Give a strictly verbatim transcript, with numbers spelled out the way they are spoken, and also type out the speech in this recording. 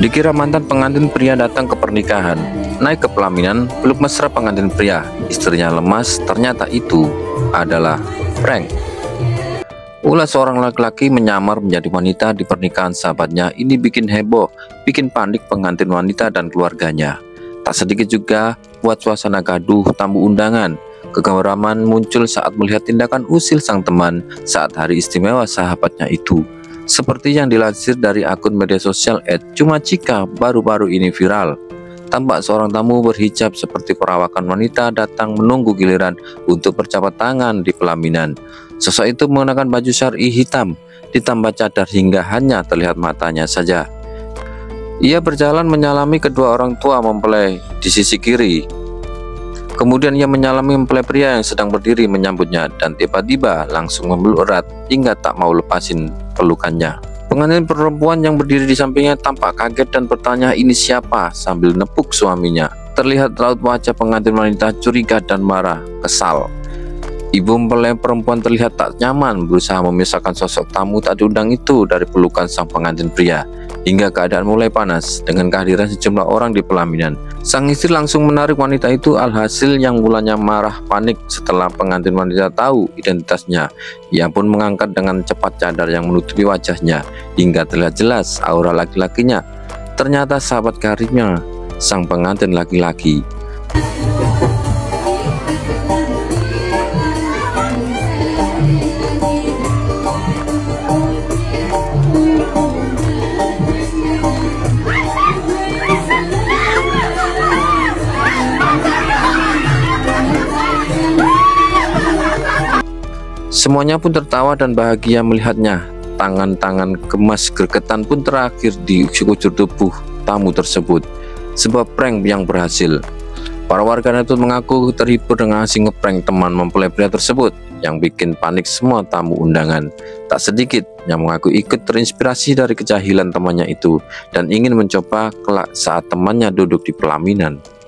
Dikira mantan pengantin pria datang ke pernikahan, naik ke pelaminan, peluk mesra pengantin pria. Istrinya lemas, ternyata itu adalah prank. Ulah seorang laki-laki menyamar menjadi wanita di pernikahan sahabatnya. Ini bikin heboh, bikin panik pengantin wanita dan keluarganya. Tak sedikit juga buat suasana gaduh tamu undangan. Kegeraman muncul saat melihat tindakan usil sang teman saat hari istimewa sahabatnya itu. Seperti yang dilansir dari akun media sosial et cuma cika baru-baru ini viral. Tampak seorang tamu berhijab seperti perawakan wanita datang menunggu giliran untuk berjabat tangan di pelaminan. Sosok itu mengenakan baju syar'i hitam ditambah cadar hingga hanya terlihat matanya saja. Ia berjalan menyalami kedua orang tua mempelai di sisi kiri. Kemudian ia menyalami mempelai pria yang sedang berdiri menyambutnya dan tiba-tiba langsung memeluk erat hingga tak mau lepasin pelukannya. Pengantin perempuan yang berdiri di sampingnya tampak kaget dan bertanya ini siapa sambil nepuk suaminya. Terlihat raut wajah pengantin wanita curiga dan marah, kesal. Ibu mempelai perempuan terlihat tak nyaman berusaha memisahkan sosok tamu tak diundang itu dari pelukan sang pengantin pria. Hingga keadaan mulai panas dengan kehadiran sejumlah orang di pelaminan. Sang istri langsung menarik wanita itu, alhasil yang mulanya marah panik setelah pengantin wanita tahu identitasnya. Ia pun mengangkat dengan cepat cadar yang menutupi wajahnya hingga terlihat jelas aura laki-lakinya. Ternyata sahabat karibnya sang pengantin laki-laki. Semuanya pun tertawa dan bahagia melihatnya. Tangan-tangan kemas gregetan pun terakhir di sekujur tubuh tamu tersebut. Sebuah prank yang berhasil. Para warganet pun mengaku terhibur dengan aksi ngeprank teman mempelai pria tersebut yang bikin panik semua tamu undangan. Tak sedikit yang mengaku ikut terinspirasi dari kejahilan temannya itu dan ingin mencoba kelak saat temannya duduk di pelaminan.